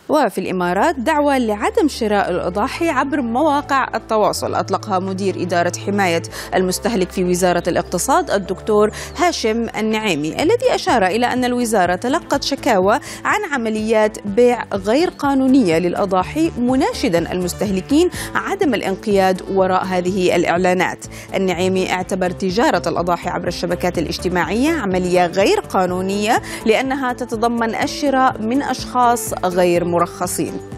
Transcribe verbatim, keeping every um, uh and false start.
وفي الإمارات دعوة لعدم شراء الأضاحي عبر مواقع التواصل أطلقها مدير إدارة حماية المستهلك في وزارة الاقتصاد الدكتور هاشم النعيمي، الذي أشار إلى أن الوزارة تلقت شكاوى عن عمليات بيع غير قانونية للأضاحي، مناشدا المستهلكين عدم الانقياد وراء هذه الإعلانات. النعيمي اعتبر تجارة الأضاحي عبر الشبكات الاجتماعية عملية غير قانونية لأنها تتضمن الشراء من أشخاص غير مرخصين.